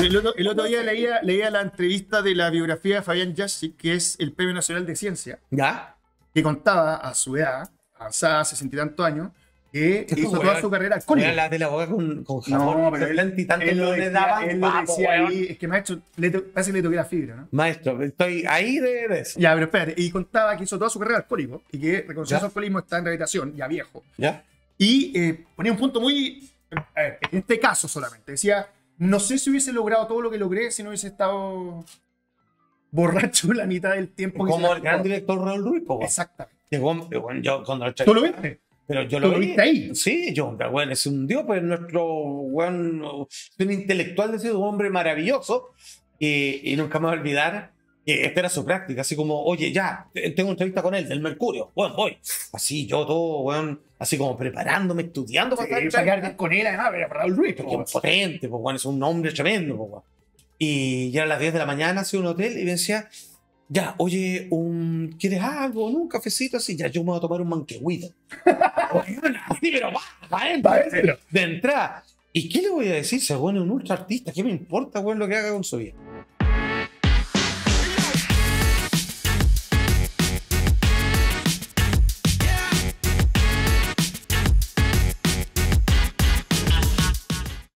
El otro día leía la entrevista de la biografía de Fabián Yassi, que es el Premio Nacional de Ciencia, ¿Ya? que contaba a su edad, avanzada, 60 y tantos años, que hizo toda su carrera alcohólico. La de la boca con jabón. No, pero y tanto él no le daban. él lo decía ahí, es que maestro, parece que le toqué la fibra, ¿no? Maestro, estoy ahí de eso. Ya, pero espérate, y contaba que hizo toda su carrera alcohólico y que reconoció ¿Ya? su alcoholismo, está en rehabilitación, ya viejo. ¿Ya? Y ponía un punto muy, a ver, en este caso solamente, decía, no sé si hubiese logrado todo lo que logré si no hubiese estado borracho la mitad del tiempo. Como el gran director Raúl Ruiz, po, weón. Exactamente. Que, bueno, yo cuando ¿Tú lo viste? Pero yo ¿Tú lo lo vi. viste ahí? Sí, yo, bueno, se hundió, pues nuestro bueno, un intelectual de un hombre maravilloso. Y nunca me voy a olvidar que esta era su práctica, así como, oye, ya, tengo una entrevista con él, del Mercurio, bueno, voy. Así yo todo, bueno, así como preparándome, estudiando para Para quedar con él, además, pero para Raúl Ruiz. porque es potente, pues bueno, es un hombre tremendo, pues, bueno. Y ya a las 10 de la mañana hacía un hotel y me decía, ya, oye, ¿quieres algo? ¿No? Un cafecito así, ya yo me voy a tomar un manquehuito. Así, pero de entrada. ¿Y qué le voy a decir? Se bueno, un ultra artista, ¿qué me importa, bueno, lo que haga con su vida?